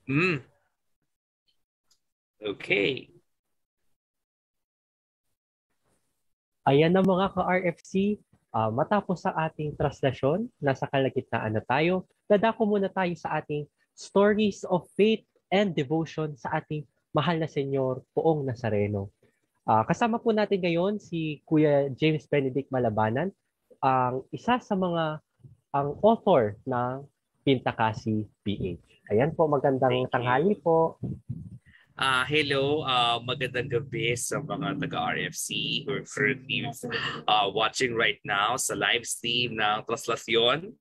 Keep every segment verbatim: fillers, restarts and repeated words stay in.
Mm. Okay. Ayan na mga ka-R F C, uh, matapos ang ating traslasyon, nasa kalagitnaan na tayo, dadako muna tayo sa ating stories of faith and devotion sa ating mahal na Senyor Poong Nazareno. Uh, kasama po natin ngayon si Kuya James Benedict Malabanan, ang isa sa mga ang author ng Pintakasi P H. Ayan po, magandang Thank tanghali you. po. Uh, hello, uh, magandang gabi sa mga taga-R F C who are currently uh, watching right now sa live stream ng Traslacion.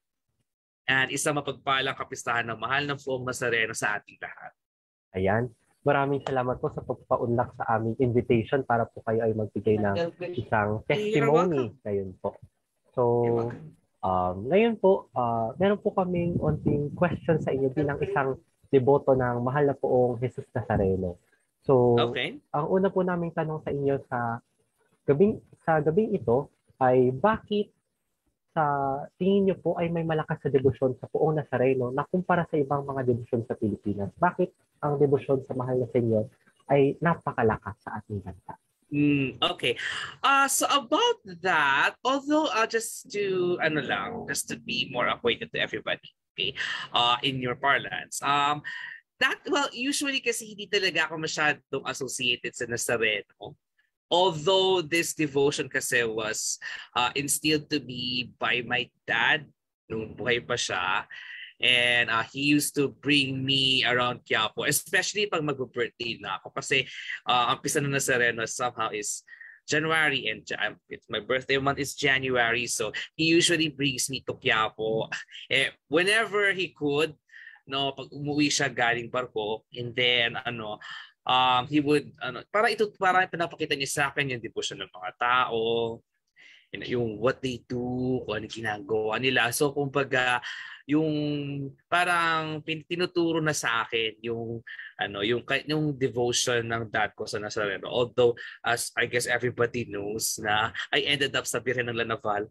And isang mapagpalang kapistahan ng mahal ng Poong Nazareno sa ating lahat. Ayan. Maraming salamat po sa pagpaunlak sa aming invitation para po kayo ay magbigay ng isang testimony ngayon po. So, um, ngayon po, uh, meron po kaming onting question sa inyo bilang isang deboto ng mahal na Poong Jesus Nazareno. So, okay. Ang una po naming tanong sa inyo sa gabing sa gabing ito ay bakit sa tingin niyo po ay may malakas sa debosyon sa Poong Nazareno na kumpara sa ibang mga debosyon sa Pilipinas? Bakit ang debosyon sa mahal na Senyor ay napakalakas sa ating bansa? Mm, okay. Uh, so about that, although uh, just to, ano lang, just to be more acquainted to everybody, okay, uh, in your parlance, um, that, well, usually kasi hindi talaga ako masyadong associated sa Nazareno. Although this devotion kasi was uh, instilled to me by my dad nung buhay pa siya. And uh, he used to bring me around Quiapo, especially pag mag-birthday na ako. Kasi uh, ang pisa ng Nazareno somehow is January, and it's my birthday month is January. So he usually brings me to Quiapo eh, whenever he could. No, pag umuwi siya galing barko, and then ano, um, he would, ano, para ito, para pinapakita niya sa akin yung devotion ng mga tao, yung what they do, kung ano ginagawa nila. So, kumbaga, yung parang tinuturo na sa akin yung ano yung yung devotion ng dad ko sa Nazareno. Although, as I guess everybody knows na I ended up sa Birhen ng Lanaval.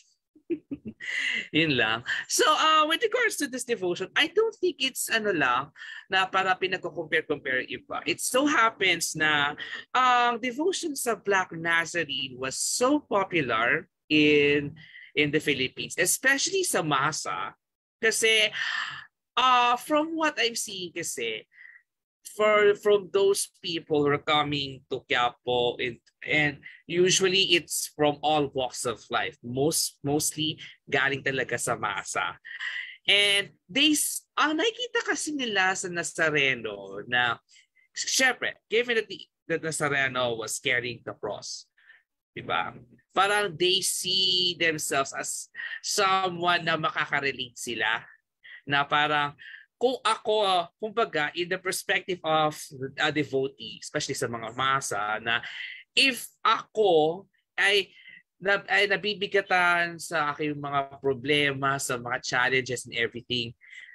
Yun lang. So, uh, with regards to this devotion, I don't think it's ano lang na para pinagko-compare-compare iba. It so happens na ang um, devotion sa Black Nazarene was so popular in in the Philippines, especially sa masa. Kasi uh, from what I'm seeing kasi, for from those people who are coming to Quiapo, and, and usually it's from all walks of life, most mostly galing talaga sa masa. And they ang nakikita kasi nila sa Nazareno na syempre, given that the, the Nazareno was carrying the cross, diba? Parang they see themselves as someone na makaka-relate sila, na parang kung ako, kumbaga, in the perspective of a devotee, especially sa mga masa, na if ako ay, na, ay nabibigatan sa aking mga problema, sa mga challenges and everything,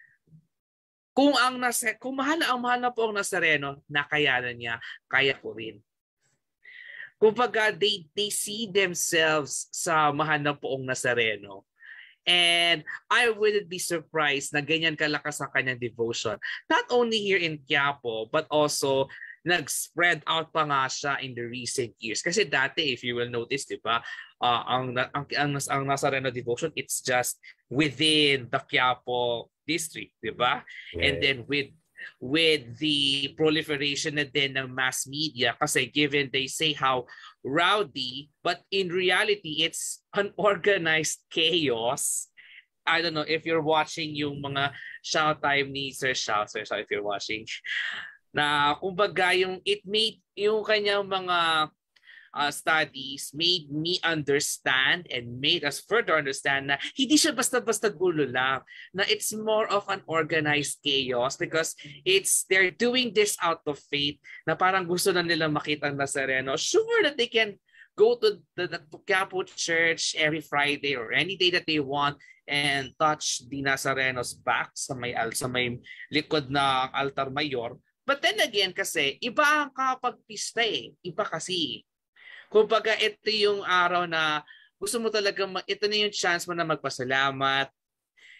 kung ang nasa, kung mahal na ang mahal na po ang Nazareno, nakayanan niya, kaya ko rin. Kumbaga, they, they see themselves sa mahal na poong Nazareno. And I wouldn't be surprised na ganyan kalakas ang kanyang devotion. Not only here in Quiapo, but also nag-spread out pa nga siya in the recent years. Kasi dati, if you will notice, di ba, uh, ang, ang, ang, ang Nazareno devotion, it's just within the Quiapo district, di ba? Yeah. And then with with the proliferation na din ng mass media, kasi given they say how rowdy, but in reality, it's unorganized chaos. I don't know if you're watching yung mga shout time ni Sir Shao, Sir Shao, if you're watching, na kumbaga yung it made yung kanyang mga uh, studies made me understand and made us further understand na hindi siya basta-basta gulo lang, na it's more of an organized chaos, because it's they're doing this out of faith, na parang gusto na nila makita ang Nazareno, sure that they can go to the, the Quiapo Church every Friday or any day that they want and touch the Nazareno's back sa may sa may likod na altar mayor. But then again kasi, iba ang kapagpista eh. Iba kasi. Kumbaga, ito yung araw na gusto mo talaga, ito na yung chance mo na magpasalamat.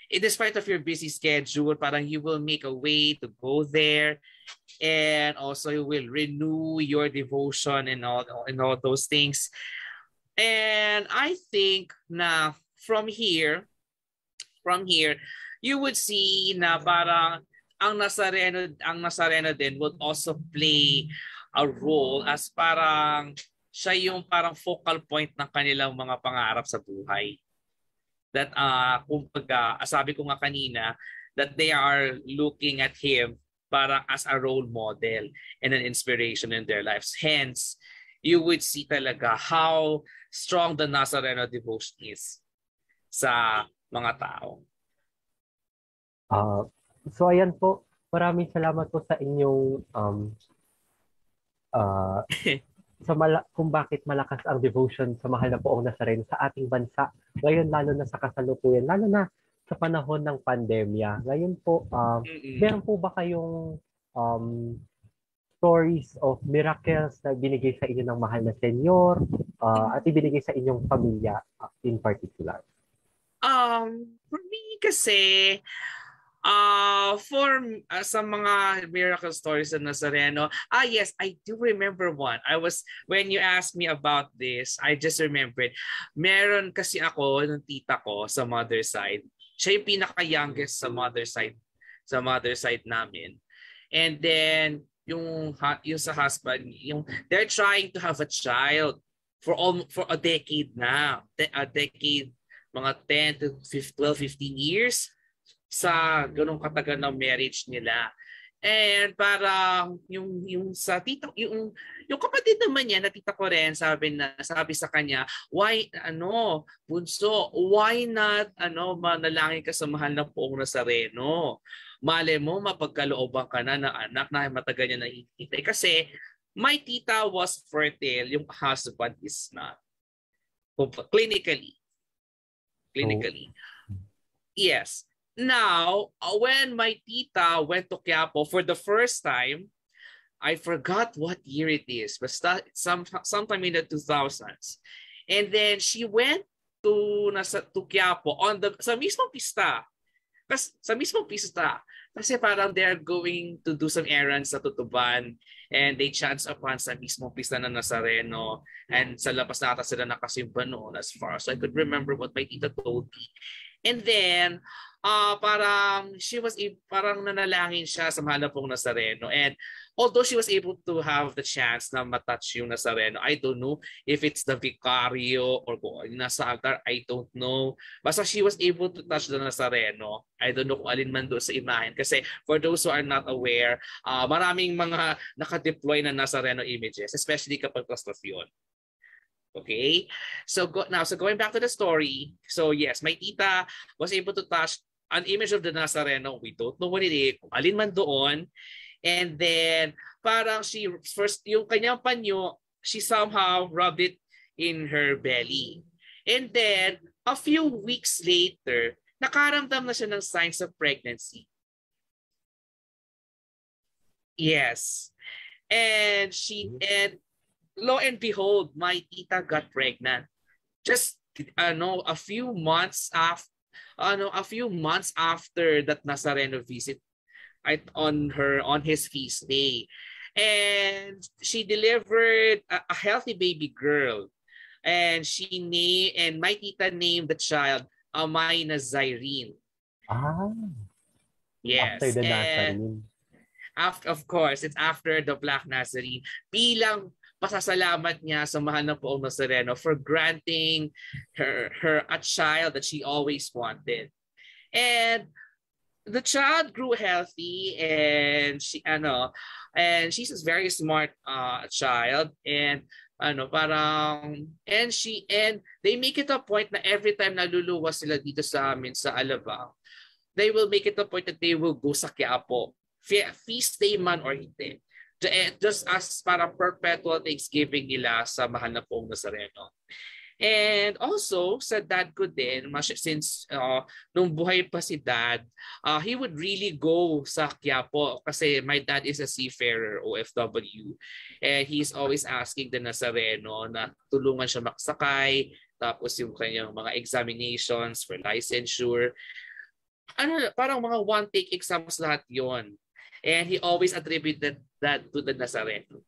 despite of your busy schedule, parang you will make a way to go there, and also you will renew your devotion and all and all those things. And I think na from here, from here, you would see na parang ang Nazareno, ang Nazareno din would also play a role as parang siya yung parang focal point ng kanilang mga pangarap sa buhay. That uh kumbaga, sabi ko nga kanina, that they are looking at him parang as a role model and an inspiration in their lives. Hence, you would see talaga how strong the Nazareno devotion is sa mga tao. Uh, so ayan po, maraming salamat po sa inyong um, uh, sa mala- kung bakit malakas ang devotion sa mahal na poong Nazareno sa ating bansa. Ngayon, lalo na sa kasalukuyan, lalo na sa panahon ng pandemya. Ngayon po, um, meron po ba kayong um, stories of miracles na binigay sa inyo ng mahal na Senyor uh, at ibinigay sa inyong pamilya uh, in particular? Um, for me kasi, Uh, for uh, sa mga miracle stories of Nazareno, ah yes, I do remember one. I was, when you asked me about this, I just remembered. Meron kasi ako ng tita ko sa mother side. Siya yung pinaka-youngest sa mother side, sa mother side namin. And then yung yung sa husband, yung they're trying to have a child for all for a decade na. A decade, mga ten to twelve, fifteen years. Sa ganung katagal ng marriage nila. And parang yung yung sa tita yung yung kapatid naman niya na tita ko rin, sabi na sabi sa kanya, why ano bunso, why not ano manalangin ka sa mahal ng poong Nazareno, mali mo mapagkalooban ka na ng anak na matagal niya nakikita. Kasi my tita was fertile, yung husband is not. Clinically clinically oh. Yes. Now, when my tita went to Quiapo for the first time, I forgot what year it is, but some sometime in the two thousands. And then she went to nasa to Quiapo on the sa mismong pista. Kasi sa mismong pista. Kasi parang they're going to do some errands sa Tutuban, and they chance upon sa mismong pista ng Nazareno, and sa labas na ata sila nakasimba noon, as far as I could remember what my tita told me. And then uh, parang she was parang nanalangin siya sa mahal na pong Nazareno. And although she was able to have the chance na matouch yung Nazareno, I don't know if it's the vicario or kung nasa altar, I don't know. Basta she was able to touch the Nazareno. I don't know kung alin man doon sa imahen. Kasi for those who are not aware, uh, maraming mga nakadeploy na Nazareno images, especially kapag Traslacion. Okay, so go, now so going back to the story, so yes, my tita was able to touch an image of the Nazareno. We don't know what it is, kung alin man doon. And then parang she first yung kanyang panyo, she somehow rubbed it in her belly. And then a few weeks later, nakaramdam na siya ng signs of pregnancy. Yes. And she and lo and behold, my tita got pregnant. Just ano, a few months after, ano, a few months after that Nazareno visit, at on her on his feast day, and she delivered a, a healthy baby girl, and she named and my tita named the child Black Nazarene. Ah, yes, after the and Nazarene. After, of course, it's after the Black Nazarene. Bilang pasasalamat niya sa mahal na poong Nazareno for granting her her a child that she always wanted. And the child grew healthy, and she ano and she's a very smart uh child, and ano parang and she and they make it a point na every time naluluwas sila dito sa amin sa Alabang, they will make it a point that they will go sa Quiapo, feast day man or hindi. Just as parang perpetual Thanksgiving nila sa mahal na poong Nazareno. And also, sa dad ko din, since uh, nung buhay pa si dad, uh, he would really go sa Quiapo kasi my dad is a seafarer, O F W. And he's always asking the Nazareno na tulungan siya maksakay, tapos yung kanyang mga examinations for licensure. ano, parang mga one-take exams lahat yon. And he always attributed that to the Nazareno.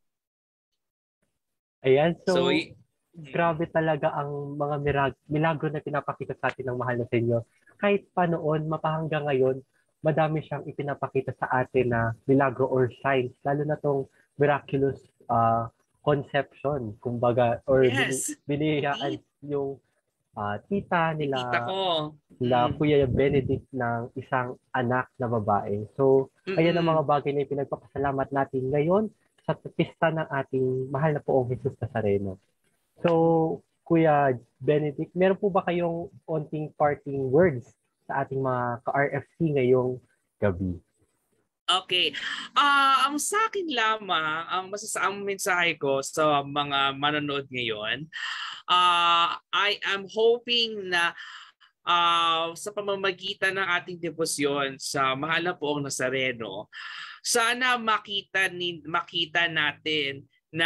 Ayan, So, so y- grabe talaga ang mga mirag milagro na pinapakita sa atin ng mahal na Senyor. Kahit pa noon, mapahanggang ngayon, madami siyang ipinapakita sa atin na milagro or signs, lalo na tong miraculous uh, conception, kumbaga, or bini, yes, binihayaan indeed. yung ah, tita Si tita nila, ko. nila Mm. Kuya Benedict ng isang anak na babae. So, ayan ang mga Mm-mm. bagay na pinagpapasalamat natin ngayon sa pista ng ating mahal na poong Jesus Nazareno. So, Kuya Benedict, meron po ba kayong onting parting words sa ating mga ka-R F C ngayong gabi? Okay. Ah, ang sa akin lamang, ang masasaang mensahe ko sa mga manonood ngayon, ah I am hoping na ah, sa pamamagitan ng ating debosyon sa mahal na poong Nazareno, sana makita ni makita natin na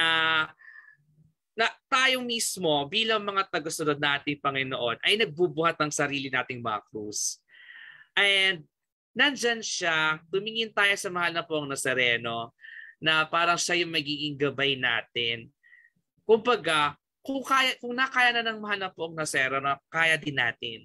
na tayo mismo bilang mga tagasunod nating Panginoon ay nagbubuhat ng sarili nating mga krus. And nandyan siya, tumingin tayo sa mahal na poong Nazareno na parang siya yung magiging gabay natin. Kumbaga, kung kaya kung nakaya na ng mahal na poong Nazareno, kaya din natin.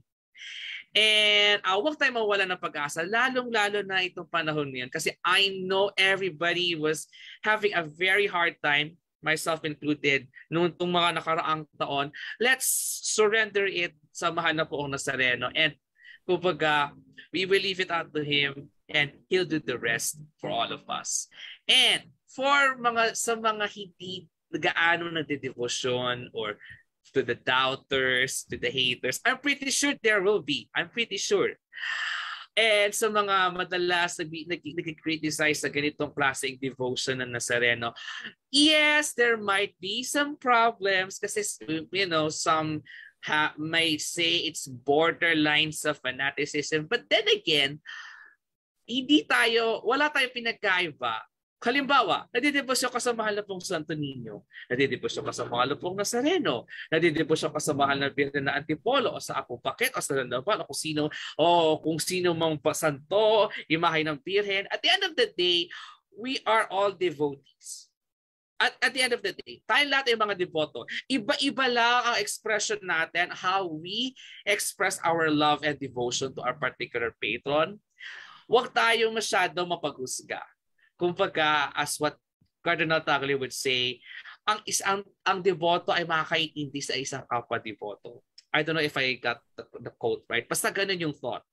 And uh, huwag tayo mawala ng pag-asa, lalong-lalo na itong panahon ngayon. Kasi I know everybody was having a very hard time, myself included, noong itong mga nakaraang taon. Let's surrender it sa mahal na poong Nazareno. And kumbaga, we will leave it out to Him and He'll do the rest for all of us. And for mga sa mga hindi gaano nagde-devotion or to the doubters, to the haters, I'm pretty sure there will be. I'm pretty sure. And sa mga madalas nag-criticize sa ganitong klaseng devotion ng Nazareno, yes, there might be some problems kasi, you know, some ha, may say it's borderlines of fanaticism. But then again, hindi tayo, wala tayong pinagkaiba. Halimbawa, nadidebosyon ka sa mahal na pong Santo Niño, nadidebosyon ka sa mahal na pong Nazareno, nadidebosyon ka sa mahal na Birhen na Antipolo, o sa Apo Bakit, o sa Landaban, o kung sino, o kung sino mang pasanto, imahe ng Birhen. At the end of the day, we are all devotees. At at the end of the day, tayo lahat ay mga devoto. Iba-iba lang ang expression natin, how we express our love and devotion to our particular patron. Huwag tayo masyado mapaghusga. Kumbaga, as what Cardinal Tagle would say, ang isang ang deboto ay makakaintindi sa isang kapwa-deboto. I don't know if I got the, the quote right. Basta ganun yung thought.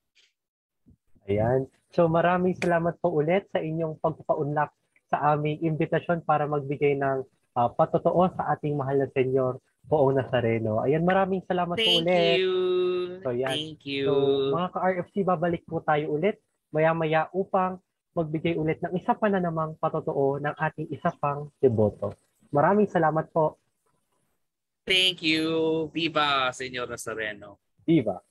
Ayan. So maraming salamat po ulit sa inyong pagpapaunlak sa aming imbitasyon para magbigay ng uh, patotoo sa ating mahal na Senyor Poong Nazareno. Ayan, maraming salamat Thank po ulit. you. So, yan. Thank you. So, mga ka-R F C, babalik po tayo ulit maya-maya upang magbigay ulit ng isa pa na namang patotoo ng ating isa pang deboto. Maraming salamat po. Thank you. Viva, Senyor Nazareno. Viva.